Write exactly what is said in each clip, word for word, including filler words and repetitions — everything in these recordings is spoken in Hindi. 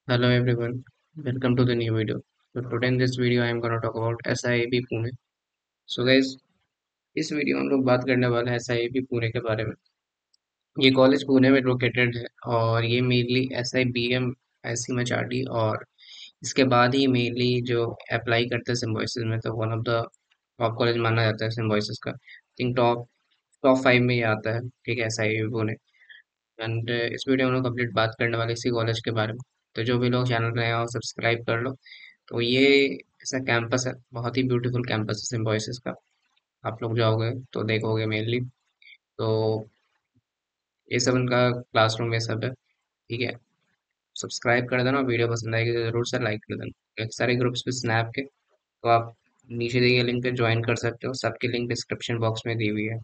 Hello everyone, welcome to the new video. So today in this video I am going to talk about S I A B Pune. So guys, इस वीडियो में हम लोग बात करने वाले हैं S I A B Pune के बारे में। ये कॉलेज पुणे में लोकेटेड है और ये mainly S I B M S C मचाटी और इसके बाद ही मेनली जो अप्लाई करते हैं सिम्बोसिस में, तो one of the top college माना जाता है सिम्बोसिस का। थिंक टॉप टॉप फाइव में ही आता है। ठीक है, S I A B Pune. And इस वीडियो में हम लोग कंप्लीट बात करने वाले इसी कॉलेज के बारे में। तो जो भी लोग चैनल पे नए हो सब्सक्राइब कर लो। तो ये ऐसा कैंपस है, बहुत ही ब्यूटीफुल कैंपस है सिम्बोसिस का। आप लोग जाओगे तो देखोगे मेनली। तो ये सब उनका क्लासरूम ये सब है। ठीक है, सब्सक्राइब कर देना, वीडियो पसंद आएगी तो जरूर से लाइक कर देना। एक सारे ग्रुप्स पे स्नैप के, तो आप नीचे दिए गए लिंक पे ज्वाइन कर सकते हो। सबकी लिंक डिस्क्रिप्शन बॉक्स में दी हुई है।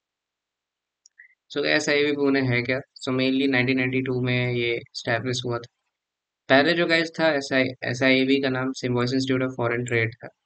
सो ऐसा ये भी पुणे है क्या? So mainly nineteen ninety two में ये स्टैब्लिश हुआ था। पहले जो गाइस था S I S I A B का नाम Symbiosis Institute of Foreign Trade था।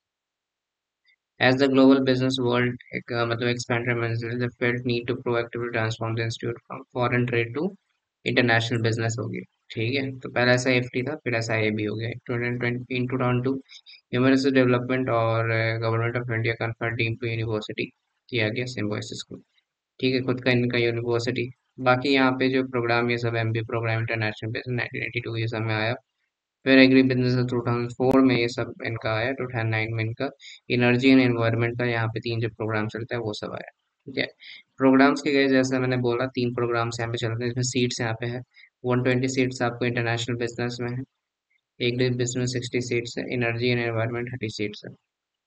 As the global business world एक, अ, मतलब expand tremendously, the Fed need to proactively transform the institute from foreign trade to international business हो गई। ठीक है, तो पहला ऐसा एफ टी था, फिर ऐसा ए बी हो गया। Twenty twenty in two thousand two humanist development और government of India conferred deem to university किया गया सिम्बोसिस को। ठीक है, खुद का इनका यूनिवर्सिटी। बाकी यहाँ पे जो प्रोग्राम ये सब M B program international base nineteen eighty two ये सब में आया। फिर agri business two thousand four में ये सब इनका आया। टू थाउजेंड नाइन में इनका एनर्जी एंड एनवायरनमेंट का यहाँ पे तीन जो प्रोग्राम चलते हैं वो सब आया। ठीक है, प्रोग्राम्स के गए जैसे मैंने बोला तीन प्रोग्राम्स यहाँ पे चलते हैं, इसमें सीट्स यहाँ पे है। वन ट्वेंटी सीट्स आपको इंटरनेशनल बिजनेस में है। एग्री बिजनेस सिक्सटी सीट्स है। Energy and environment thirty seats है।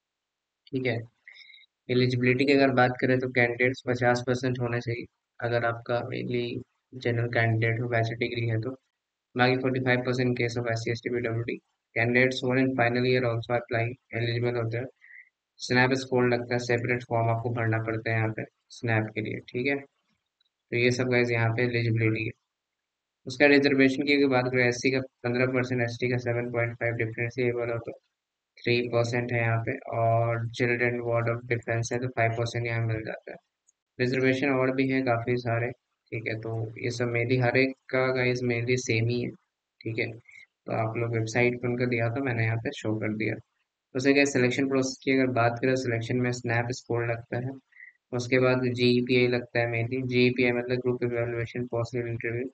ठीक है, एलिजिबिलिटी की अगर बात करें तो कैंडिडेट्स पचास परसेंट होने चाहिए अगर आपका मेनली जनरल कैंडिडेट हो, बैचलर डिग्री है तो। बाकी forty five percent case of S C S T P W D candidates one in final year also apply eligible होते हैं। स्नैप स्कोर लगता है, सेपरेट फॉर्म आपको भरना पड़ता है यहाँ पे स्नैप के लिए। ठीक है, तो ये सब गाइस यहाँ पे एलिजिबिलिटी है। उसका रिजर्वेशन की अगर बात करें, एस सी का पंद्रह परसेंट, एस टी का सेवन पॉइंट फाइव डिफरेंशिएबल हो तो थ्री परसेंट है यहाँ पे। और चिल्ड्रन वार्ड ऑफ डिफेंस है तो फाइव परसेंट यहाँ मिल जाता है। रिजर्वेशन और भी है काफ़ी सारे। ठीक है, तो ये सब मेनली हर एक का गाइस मेनली सेम ही है। ठीक है, तो आप लोग वेबसाइट पे उनका दिया था, मैंने यहाँ पे शो कर दिया। उसे क्या सिलेक्शन प्रोसेस की अगर बात करें, सिलेक्शन में स्नैप स्कोर लगता है। उसके बाद जी ई पी आई लगता है, mainly ji E P I मतलब ग्रुप इवेलुएशन पॉसिबल इंटरव्यू।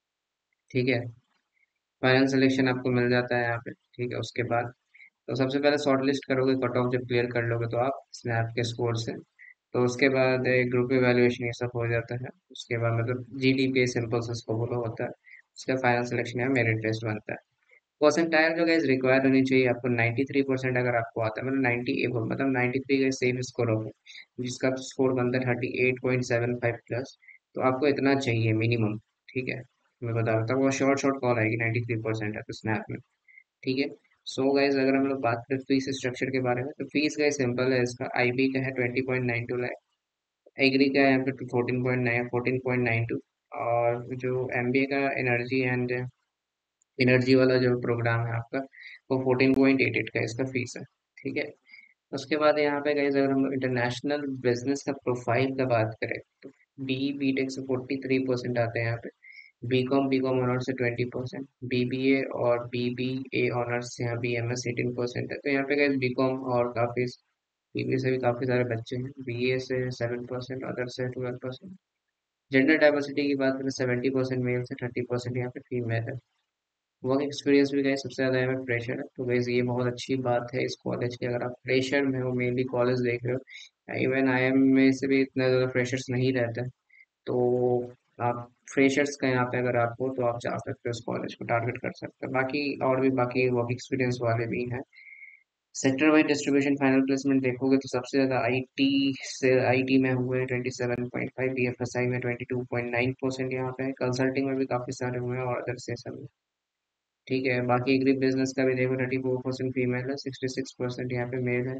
ठीक है, फाइनल सिलेक्शन आपको मिल जाता है यहाँ पे। ठीक है, उसके बाद तो सबसे पहले शॉर्ट लिस्ट करोगे, कट ऑफ जब क्लियर कर लोगे तो आप स्नैप के स्कोर से। तो उसके बाद ग्रुप इवेलुएशन ये सब हो जाता है। उसके बाद मतलब जी डी पी सिंपल से उसको बोलो होता है। उसका फाइनल सिलेक्शन है, मेरिट टेस्ट बनता है। परसेंटाइल जो गाइस रिक्वायर्ड होनी चाहिए आपको नाइंटी थ्री परसेंट अगर आपको आता है, मतलब नाइंटी एबव, मतलब नाइंटी थ्री का सेफ स्कोर होगा जिसका स्कोर बनता है thirty eight point seven five plus. तो आपको इतना चाहिए मिनिमम। ठीक है, मैं बता रहा था वो शॉर्ट शॉर्ट कॉल आएगी नाइंटी थ्री परसेंट है तो स्नैप में। ठीक है, सो गाइज अगर हम लोग बात करें फीस स्ट्रक्चर के बारे में, तो फीस गाइज सिंपल है। इसका आई बी का है twenty point nine two lakh, agri का है यहाँ पे fourteen point nine fourteen point nine two. और जो एम बी ए का एनर्जी एंड एनर्जी वाला जो प्रोग्राम है आपका, वो फोर्टीन पॉइंट एट एट का इसका फीस है। ठीक है, उसके बाद यहाँ पे गाइज अगर हम इंटरनेशनल बिजनेस का प्रोफाइल का बात करें तो बी बी टेक से फोर्टी थ्री परसेंट आते हैं यहाँ पे। B com B com honours से twenty percent, B B A और बी बी ए ऑनर्स से यहाँ B M S eighteen percent है। तो यहाँ पे गाइज बी कॉम और काफ़ी बी बी ए से भी काफ़ी सारे बच्चे हैं। बी ए से सेवन परसेंट, अदर से ट्वेल्व परसेंट। जेंडर डाइवर्सिटी की बात करें, सेवेंटी परसेंट मेल से थर्टी परसेंट यहाँ पे फीमेल है। वर्क एक्सपीरियंस भी गए सबसे ज़्यादा यहाँ पे फ्रेशर है, तो गैस ये बहुत अच्छी बात है इस कॉलेज की। अगर आप फ्रेशर में हो, मेनली कॉलेज देख रहे हो, इवन आई एम में से भी इतना ज़्यादा फ्रेशर्स नहीं रहते, तो आप फ्रेशर्स का यहाँ पे अगर आप हो तो आप जा सकते हो, इस कॉलेज को टारगेट कर सकते हो। बाकी और भी बाकी वर्क एक्सपीरियंस वाले भी हैं। Sector wise distribution final placement देखोगे तो सबसे ज़्यादा आई टी से आई टी में हुए twenty seven point five, B F S I में twenty two point nine percent यहाँ पे, कंसल्टिंग में भी काफ़ी सारे हुए हैं और अदर से सब। ठीक है, बाकी एग्री बिजनेस का भी देखो थर्टी फोर परसेंट फीमेल है, सिक्सटी सिक्स परसेंट यहाँ पे मेल है।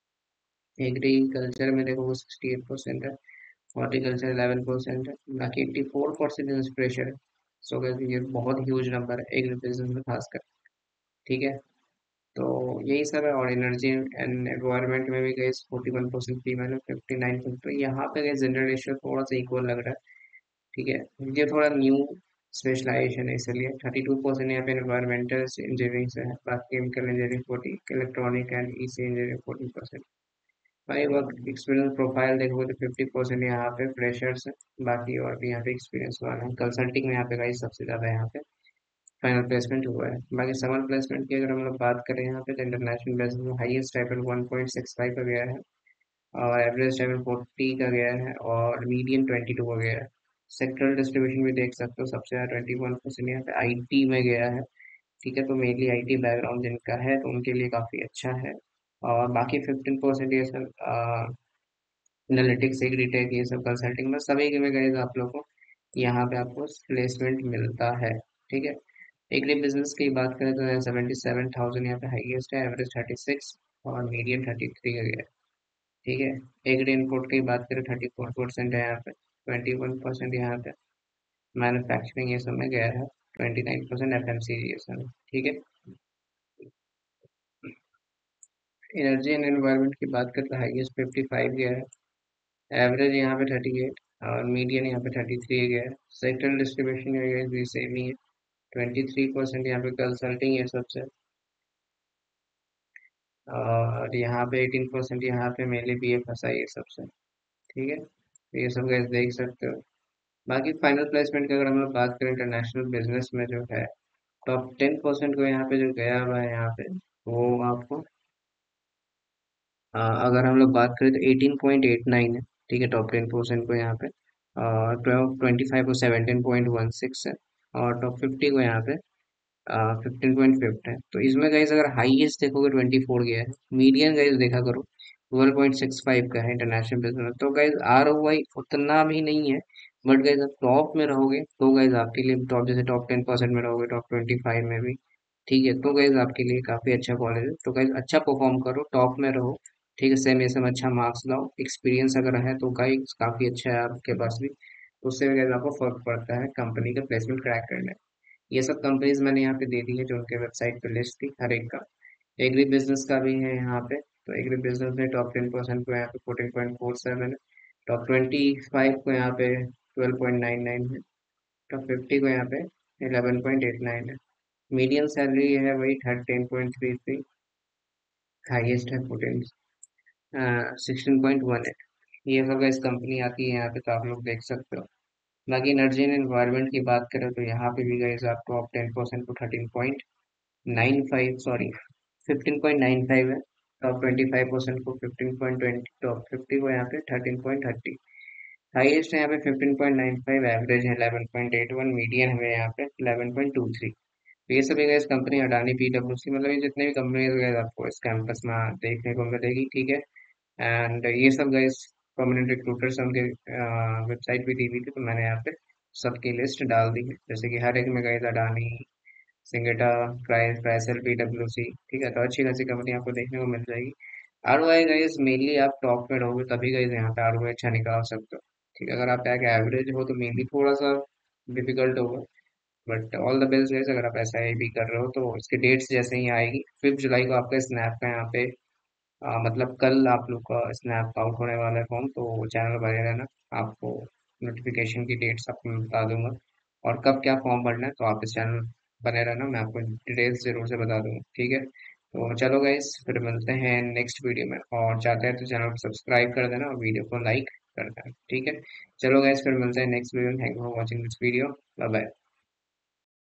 एग्रीकल्चर में देखो वो सिक्सटी एट परसेंट है। हॉर्टिकल्चर इलेवन परसेंट है। बाकी एट्टी फोर परसेंट इंस्पिरेशन है। सो गैस ये बहुत ह्यूज नंबर है एग्री बिजनेस में खासकर। ठीक है, तो यही सब है। और एनर्जी एंड एनवायरनमेंट में भी गए फोर्टी वन परसेंट फीमेल है, फिफ्टी नाइन। तो यहाँ पे गए जेंडर रेशियो थोड़ा सा इक्वल लग रहा है। ठीक है, ये थोड़ा न्यू स्पेशलाइजेशन है इसलिए थर्टी टू परसेंट यहाँ पे इन्वायरमेंटल इंजीनियरिंग से है, बाकी chemical engineering forty, electronic and EC engineering forty percent. भाई वर्क एक्सपीरियंस प्रोफाइल देखोगे तो फिफ्टी परसेंट यहाँ पे फ्रेशर्स है, बाकी और भी यहाँ पे एक्सपीरियंस वाला है। कंसल्टिंग में यहाँ पे गाइस सबसे ज़्यादा यहाँ पे फाइनल प्लेसमेंट हुआ है। बाकी समर प्लेसमेंट की अगर हम लोग बात करें यहाँ पे तो इंटरनेशनल बेसिस में highest stipend one point six five का गया है, और एवरेज स्टाइपेंड फोर्टी का गया है, और मीडियन ट्वेंटी टू का गया है। सेक्टरल डिस्ट्रीब्यूशन भी देख सकते हो, सबसे ज़्यादा ट्वेंटी वन परसेंट यहाँ पे आईटी में गया है। ठीक है, तो मेनली आईटी बैकग्राउंड जिनका है तो उनके लिए काफ़ी अच्छा है। और बाकी फिफ्टीन परसेंट ये सब एनालिटिक्स, एग्रीटेक, ये सब कंसल्टिंग में सभी में गए आप लोग को यहाँ पे आपको प्लेसमेंट मिलता है। ठीक है, एग्री बिजनेस की बात करें तो सेवेंटी सेवन थाउजेंड यहाँ पे हाईएस्ट है, एवरेज थर्टी सिक्स और मीडियम थर्टी थ्री का गया है। ठीक है, एग्री इनपुट की बात करें थर्टी फोर परसेंट है यहाँ पे, ट्वेंटी वन परसेंट यहाँ पे मैन्युफैक्चरिंग ये सब में गया है, twenty nine percent F M C G ये सब में। ठीक है, एनर्जी एंड एनवायरनमेंट की बात करें तो हाईएस्ट फिफ्टी फाइव गया है, एवरेज यहाँ पे थर्टी एट और मीडियन यहाँ पे थर्टी थ्री गया है। सेक्टर डिस्ट्रीब्यूशन भी सेम ही है, ट्वेंटी थ्री परसेंट यहाँ पे कंसल्टिंग ये सबसे, और यहाँ पे एटीन परसेंट यहाँ पे mainly B F S I ये सबसे। ठीक है, तो ये सब गैस देख सकते हो। बाकी फाइनल प्लेसमेंट की अगर हम लोग बात करें इंटरनेशनल बिजनेस में जो है, टॉप टेन परसेंट को यहाँ पे जो गया हुआ है यहाँ पे, वो आपको अ, अगर हम लोग बात करें तो एटीन पॉइंट एट नाइन है। ठीक है, टॉप टेन परसेंट को यहाँ पे ट्वेल्व ट्वेंटी फाइव को सेवनटीन पॉइंट वन सिक्स है, और टॉप फिफ्टी को यहाँ पे फिफ्टीन पॉइंट फिफ्थ है। तो इसमें गाइस अगर हाईएस्ट देखोगे ट्वेंटी फोर गया है, मीडियन गाइस देखा करो ट्वेल्व पॉइंट सिक्स फाइव का है इंटरनेशनल बिजनेस। तो गाइस आर ओ आई उतना भी नहीं है, बट गाइस आप टॉप में रहोगे तो गाइस आपके लिए टॉप, जैसे टॉप टेन परसेंट में रहोगे, टॉप ट्वेंटी फाइव में भी, ठीक है, तो गाइस आपके लिए काफी अच्छा कॉलेज है। तो गाइस अच्छा परफॉर्म करो, टॉप में रहो। ठीक है, सेम ये सब अच्छा मार्क्स लाओ, एक्सपीरियंस अगर है तो गाइस काफी अच्छा है आपके पास भी, तो उससे गाइस आपको फर्क पड़ता है कंपनी का प्लेसमेंट क्रैक करने। ये सब कंपनीज मैंने यहाँ पे दे दी है जो उनके वेबसाइट पे लिस्ट थी हर एक का। एग्री बिजनेस का भी है यहाँ पे, तो एग्री बिजनेस में टॉप टेन परसेंट को यहाँ पे फोर्टीन पॉइंट फोर सेवन है, टॉप ट्वेंटी फाइव को यहाँ पे ट्वेल्व पॉइंट नाइन नाइन है, टॉप फिफ्टी को यहाँ पे इलेवन पॉइंट एट नाइन है। मीडियम सैलरी है वही thirteen point three three, highest है fourteen sixteen point one eight. ये सब इस कंपनी आती है यहाँ पे, तो आप लोग देख सकते हो। बाकी एनर्जी एंड एनवायरनमेंट की बात करें तो यहाँ पे भी गए आप टॉप टेन परसेंट को thirteen point nine five, sorry fifteen point nine five है, टॉप ट्वेंटी फाइव परसेंट को fifteen point twenty, top fifty को यहाँ पे थर्टीन पॉइंट थर्टी। हाईएस्ट है यहाँ पे fifteen point nine five, average है eleven point eight one, median है यहाँ पे इलेवन पॉइंट टू थ्री। तो ये सभी गैस कंपनी अडानी पीडब्ल्यूसी, मतलब ये जितने भी कंपनी गए आपको इस कैंपस में देखने को मिलेगी। ठीक है, एंड ये सब गैस परमानेंट रिक्रूटर्स उनके वेबसाइट भी दी हुई थी, तो मैंने यहाँ पे सबकी लिस्ट डाल दी है, जैसे कि हर एक में गए अडानी, सिंगेटा, प्राइस प्राइसल, पीडब्ल्यूसी। ठीक है, तो अच्छी खासी कंपनी आपको देखने को मिल जाएगी। R O I guys mainly आप टॉप में रहोगे तभी गाइस यहाँ पे आर ओ आई अच्छा निकाल सकते हो। ठीक है, अगर आप एक एवरेज हो तो मेनली थोड़ा सा डिफिकल्ट होगा, but all the best guys. अगर आप ऐसा ही भी कर रहे हो तो इसकी डेट्स जैसे ही आएगी, फिफ्थ जुलाई को आपका स्नैप का यहाँ पे आ, मतलब कल आप लोग का स्नैप आउट होने वाला है फॉर्म, तो चैनल बने रहना, आपको नोटिफिकेशन की डेट्स आपको मैं बता दूंगा, और कब क्या फॉर्म भरना है तो आप इस चैनल बने रहना, मैं आपको डिटेल्स जरूर से बता दूंगा। ठीक है, तो चलो गाइस फिर मिलते हैं नेक्स्ट वीडियो में, और चाहते हैं तो चैनल को सब्सक्राइब कर देना और वीडियो को लाइक कर देना। ठीक है, चलो गाइस फिर मिलते हैं नेक्स्ट वीडियो में। Thank you for watching this video, bye bye.